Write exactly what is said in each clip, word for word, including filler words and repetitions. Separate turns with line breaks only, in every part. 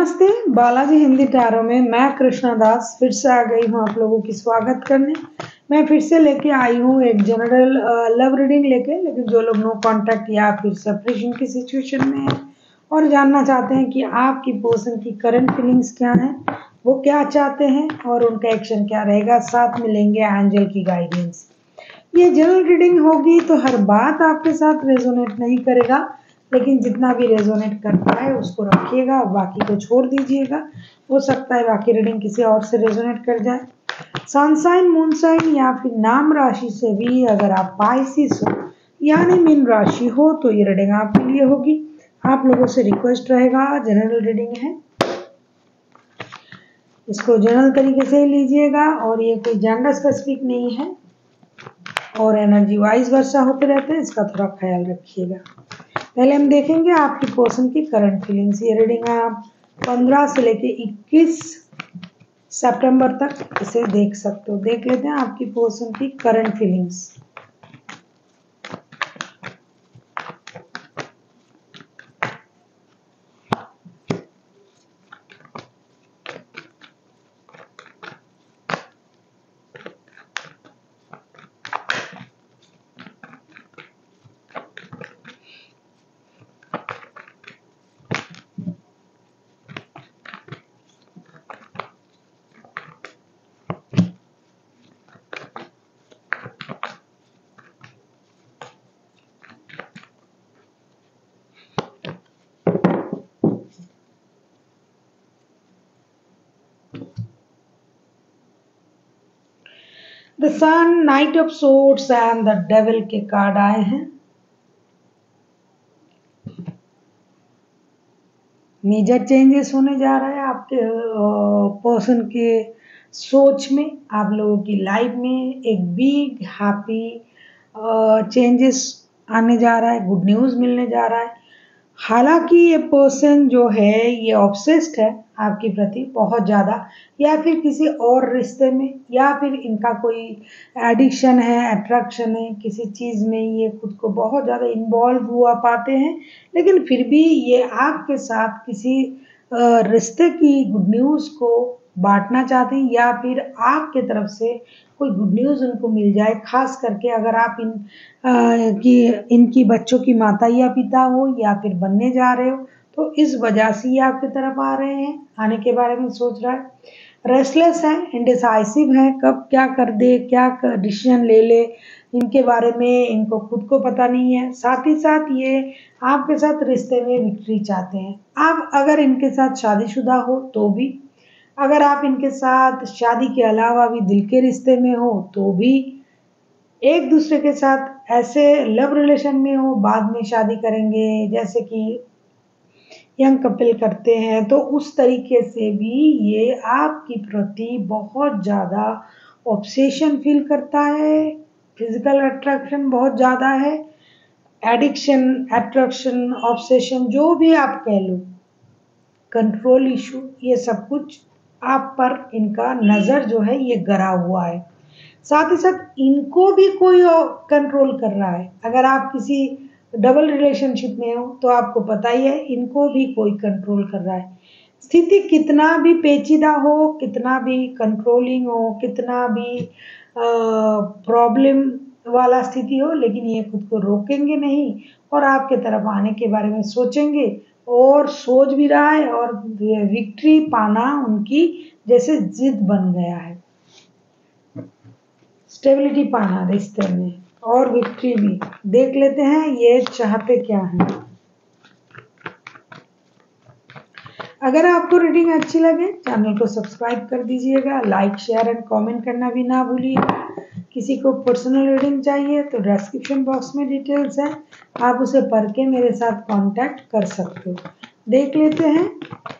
नमस्ते, बालाजी हिंदी टैरो में मैं कृष्णा दास फिर से आ गई हूँ आप लोगों की स्वागत करने। मैं फिर से लेके आई हूँ एक जनरल लव रीडिंग लेके, लेकिन जो लोग नो कांटेक्ट या फिर सेपरेशन की सिचुएशन में हैं और जानना चाहते हैं कि आपकी पर्सन की करंट फीलिंग्स क्या हैं, वो क्या चाहते हैं और उनका एक्शन क्या रहेगा, साथ मिलेंगे एंजल की गाइडेंस। ये जनरल रीडिंग होगी तो हर बात आपके साथ रेजोनेट नहीं करेगा, लेकिन जितना भी रेजोनेट करता है उसको रखिएगा, बाकी को छोड़ दीजिएगा। हो सकता है बाकी रीडिंग किसी और से रेजोनेट कर जाए। सन साइन, मून साइन या फिर नाम राशि से भी अगर आप पाइसिस हो यानी मीन राशि हो तो ये रीडिंग आपके लिए होगी। आप लोगों से रिक्वेस्ट रहेगा, जनरल रीडिंग है, इसको जनरल तरीके से ही लीजिएगा और ये कोई जेंडर स्पेसिफिक नहीं है और एनर्जी वाइज वर्षा होते रहते हैं, इसका थोड़ा ख्याल रखिएगा। पहले हम देखेंगे आपकी पर्सन की करंट फीलिंग्स। ये रीडिंग आप पंद्रह से लेके इक्कीस सितंबर तक इसे देख सकते हो। देख लेते हैं आपकी पर्सन की current feelings. The sun, knight of swords and the devil के कार्ड आए हैं। मेजर चेंजेस होने जा रहा है आपके पर्सन के सोच में, आप लोगों की लाइफ में एक बिग हैप्पी चेंजेस आने जा रहा है, गुड न्यूज़ मिलने जा रहा है। हालांकि ये पर्सन जो है ये ऑब्सेस्ड है आपके प्रति बहुत ज़्यादा, या फिर किसी और रिश्ते में, या फिर इनका कोई एडिक्शन है, अट्रैक्शन है किसी चीज़ में, ये खुद को बहुत ज़्यादा इन्वॉल्व हुआ पाते हैं। लेकिन फिर भी ये आपके साथ किसी रिश्ते की गुड न्यूज़ को बांटना चाहते हैं या फिर आपके तरफ से कोई गुड न्यूज़ उनको मिल जाए। खास करके अगर आप इन आ, कि इनकी बच्चों की माता या पिता हो या फिर बनने जा रहे हो, तो इस वजह से ये आपकी तरफ आ रहे हैं, आने के बारे में सोच रहा है। रेस्टलेस है, इंडिसाइसिव है, कब क्या कर दे, क्या डिसीजन ले ले इनके बारे में इनको खुद को पता नहीं है। साथ ही साथ ये आपके साथ रिश्ते में विक्ट्री चाहते हैं। आप अगर इनके साथ शादीशुदा हो तो भी, अगर आप इनके साथ शादी के अलावा भी दिल के रिश्ते में हो तो भी, एक दूसरे के साथ ऐसे लव रिलेशन में हो, बाद में शादी करेंगे जैसे कि यंग कपल करते हैं, तो उस तरीके से भी ये आपकी प्रति बहुत ज़्यादा ऑब्सेशन फील करता है। फिजिकल अट्रैक्शन बहुत ज़्यादा है, एडिक्शन, अट्रैक्शन, ऑब्सेशन जो भी आप कह लो, कंट्रोल इशू, ये सब कुछ आप पर इनका नज़र जो है ये गड़ा हुआ है। साथ ही साथ इनको भी कोई कंट्रोल कर रहा है। अगर आप किसी डबल रिलेशनशिप में हो तो आपको पता ही है इनको भी कोई कंट्रोल कर रहा है। स्थिति कितना भी पेचीदा हो, कितना भी कंट्रोलिंग हो, कितना भी प्रॉब्लम वाला स्थिति हो, लेकिन ये खुद को रोकेंगे नहीं और आपके तरफ आने के बारे में सोचेंगे और सोच भी रहा है, और विक्ट्री पाना उनकी जैसे जिद बन गया है। स्टेबिलिटी पाना रिश्ते में और विक्ट्री भी। देख लेते हैं ये चाहते क्या हैं। अगर आपको रीडिंग अच्छी लगे चैनल को सब्सक्राइब कर दीजिएगा, लाइक शेयर एंड कमेंट करना भी ना भूलिएगा। किसी को पर्सनल रीडिंग चाहिए तो डिस्क्रिप्शन बॉक्स में डिटेल्स है, आप उसे पढ़ के मेरे साथ कांटेक्ट कर सकते हो। देख लेते हैं।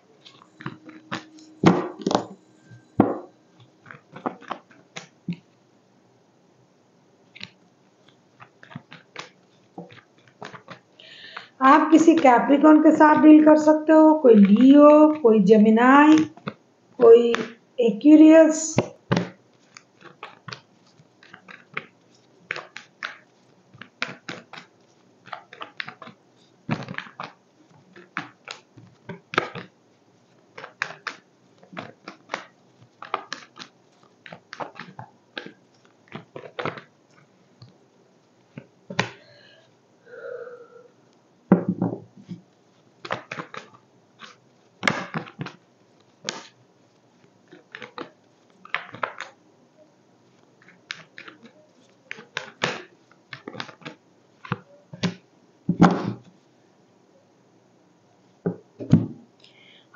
आप किसी कैप्रिकॉन के साथ डील कर सकते हो, कोई लियो, कोई जेमिनाई, कोई एक्वेरियस,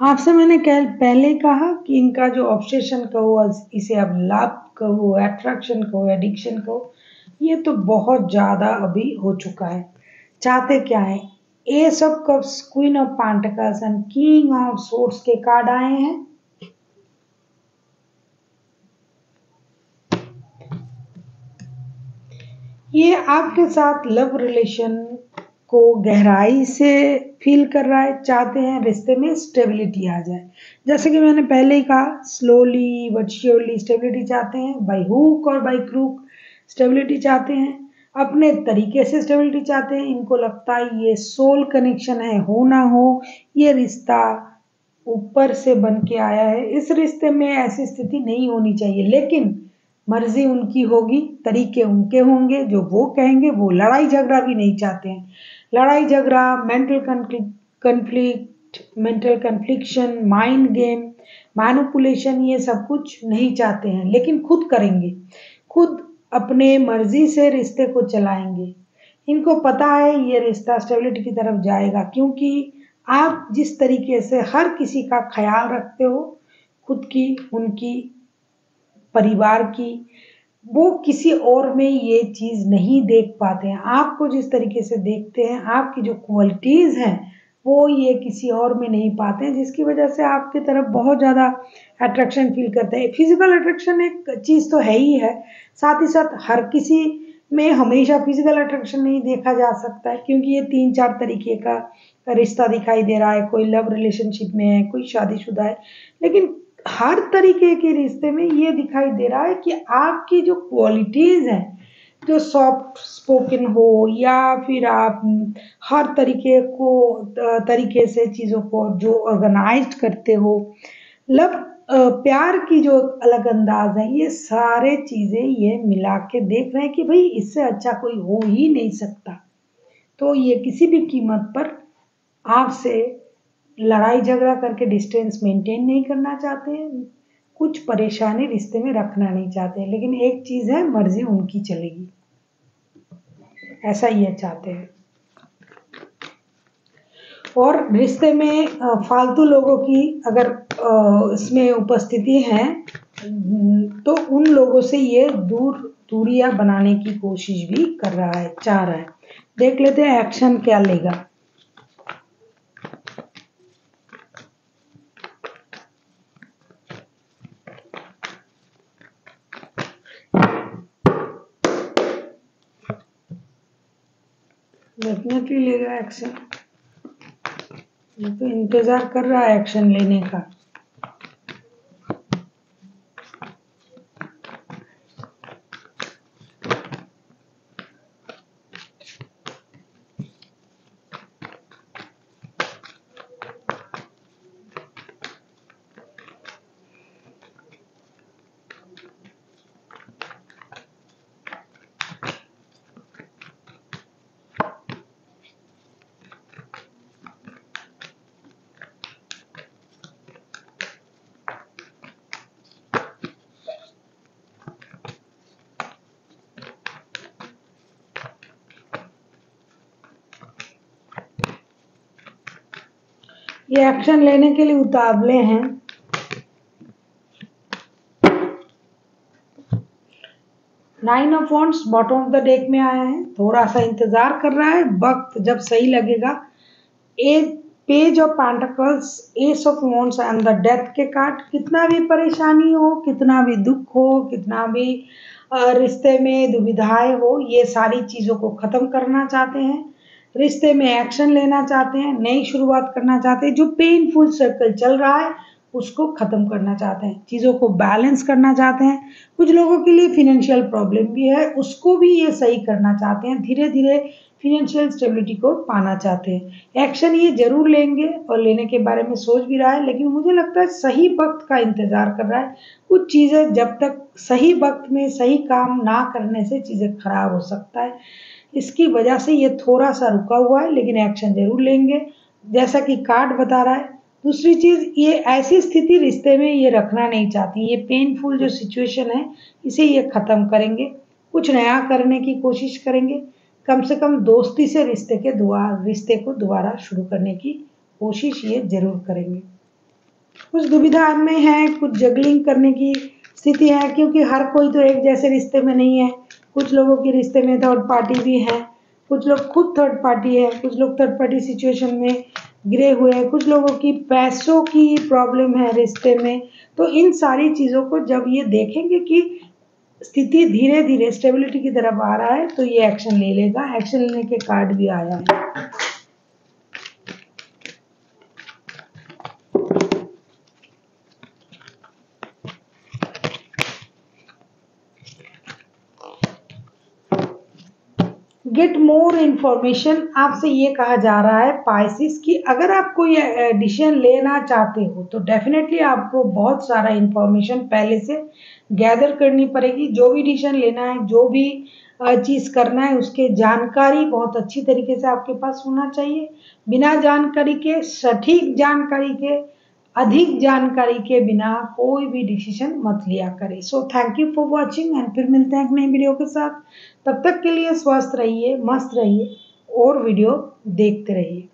आपसे मैंने कल पहले कहा कि इनका जो ऑब्सेशन कहो, इसे अब लव कहो, अट्रैक्शन कहो, एडिक्शन कहो, ये तो बहुत ज़्यादा अभी हो चुका है। चाहते क्या है? Ace of cups, queen of pentacles and king of swords के कार्ड आए हैं। ये आपके साथ लव रिलेशन को गहराई से फील कर रहा है, चाहते हैं रिश्ते में स्टेबिलिटी आ जाए। जैसे कि मैंने पहले ही कहा, स्लोली बट श्योरली स्टेबिलिटी चाहते हैं, बाय हुक और बाय क्रूक स्टेबिलिटी चाहते हैं, अपने तरीके से स्टेबिलिटी चाहते हैं। इनको लगता है ये सोल कनेक्शन है, हो ना हो ये रिश्ता ऊपर से बन के आया है, इस रिश्ते में ऐसी स्थिति नहीं होनी चाहिए, लेकिन मर्जी उनकी होगी, तरीके उनके होंगे, जो वो कहेंगे। वो लड़ाई झगड़ा भी नहीं चाहते हैं। लड़ाई झगड़ा, mental conflict, mental confliction, mind game, manipulation, ये सब कुछ नहीं चाहते हैं, लेकिन खुद करेंगे, खुद अपने मर्जी से रिश्ते को चलाएंगे। इनको पता है ये रिश्ता स्टेबिलिटी की तरफ जाएगा, क्योंकि आप जिस तरीके से हर किसी का ख्याल रखते हो, खुद की, उनकी, परिवार की, वो किसी और में ये चीज़ नहीं देख पाते हैं। आपको जिस तरीके से देखते हैं, आपकी जो क्वालिटीज़ हैं, वो ये किसी और में नहीं पाते हैं, जिसकी वजह से आपकी तरफ बहुत ज़्यादा अट्रैक्शन फील करते हैं। फिजिकल अट्रैक्शन एक चीज़ तो है ही है, साथ ही साथ हर किसी में हमेशा फिजिकल अट्रैक्शन नहीं देखा जा सकता है, क्योंकि ये तीन चार तरीके का रिश्ता दिखाई दे रहा है। कोई लव रिलेशनशिप में है, कोई शादीशुदा है, लेकिन हर तरीके के रिश्ते में ये दिखाई दे रहा है कि आपकी जो क्वालिटीज़ हैं, जो सॉफ्ट स्पोकन हो, या फिर आप हर तरीके को तरीके से चीज़ों को जो ऑर्गेनाइज्ड करते हो, लव प्यार की जो अलग अंदाज है, ये सारे चीज़ें ये मिला के देख रहे हैं कि भाई इससे अच्छा कोई हो ही नहीं सकता। तो ये किसी भी कीमत पर आपसे लड़ाई झगड़ा करके डिस्टेंस मेंटेन नहीं करना चाहते हैं, कुछ परेशानी रिश्ते में रखना नहीं चाहते हैं, लेकिन एक चीज़ है, मर्जी उनकी चलेगी, ऐसा ये चाहते हैं। और रिश्ते में फालतू लोगों की अगर इसमें उपस्थिति है, तो उन लोगों से ये दूर दूरियां बनाने की कोशिश भी कर रहा है, चाह रहा है। देख लेते हैं एक्शन क्या लेगा। डेफिनेटली लेगा एक्शन, ये तो इंतजार कर रहा है एक्शन लेने का। ये एक्शन लेने के लिए उतावले हैं। Nine of wands bottom of the deck में आया है, थोड़ा सा इंतजार कर रहा है, वक्त जब सही लगेगा। A page of pentacles, ace of wands and the death के कार्ड, कितना भी परेशानी हो, कितना भी दुख हो, कितना भी रिश्ते में दुविधाएं हो, ये सारी चीज़ों को ख़त्म करना चाहते हैं, रिश्ते में एक्शन लेना चाहते हैं, नई शुरुआत करना चाहते हैं। जो पेनफुल सर्कल चल रहा है उसको ख़त्म करना चाहते हैं, चीज़ों को बैलेंस करना चाहते हैं। कुछ लोगों के लिए फिनेंशियल प्रॉब्लम भी है, उसको भी ये सही करना चाहते हैं, धीरे धीरे फिनेंशियल स्टेबिलिटी को पाना चाहते हैं। एक्शन ये जरूर लेंगे और लेने के बारे में सोच भी रहा है, लेकिन मुझे लगता है सही वक्त का इंतज़ार कर रहा है। कुछ चीज़ें जब तक सही वक्त में सही काम ना करने से चीज़ें खराब हो सकता है, इसकी वजह से ये थोड़ा सा रुका हुआ है, लेकिन एक्शन जरूर लेंगे, जैसा कि कार्ड बता रहा है। दूसरी चीज़, ये ऐसी स्थिति रिश्ते में ये रखना नहीं चाहती, ये पेनफुल जो सिचुएशन है इसे ये ख़त्म करेंगे, कुछ नया करने की कोशिश करेंगे, कम से कम दोस्ती से रिश्ते के दुआ रिश्ते को दोबारा शुरू करने की कोशिश ये जरूर करेंगे। कुछ दुविधा में है, कुछ जगलिंग करने की स्थिति है, क्योंकि हर कोई तो एक जैसे रिश्ते में नहीं है। कुछ लोगों के रिश्ते में थर्ड पार्टी भी है, कुछ लोग खुद थर्ड पार्टी है, कुछ लोग थर्ड पार्टी सिचुएशन में गिरे हुए हैं, कुछ लोगों की पैसों की प्रॉब्लम है रिश्ते में। तो इन सारी चीज़ों को जब ये देखेंगे कि स्थिति धीरे धीरे स्टेबिलिटी की तरफ आ रहा है, तो ये एक्शन ले लेगा। एक्शन लेने के कार्ड भी आया है। गेट मोर इन्फॉर्मेशन, आपसे ये कहा जा रहा है पाइसिस कि अगर आप कोई डिसीजन लेना चाहते हो तो डेफिनेटली आपको बहुत सारा इन्फॉर्मेशन पहले से गैदर करनी पड़ेगी। जो भी डिसीजन लेना है, जो भी चीज़ करना है, उसके जानकारी बहुत अच्छी तरीके से आपके पास होना चाहिए। बिना जानकारी के, सटीक जानकारी के, अधिक जानकारी के बिना कोई भी डिसीजन मत लिया करें। So thank you for watching and फिर मिलते हैं एक नई वीडियो के साथ। तब तक के लिए स्वस्थ रहिए, मस्त रहिए और वीडियो देखते रहिए।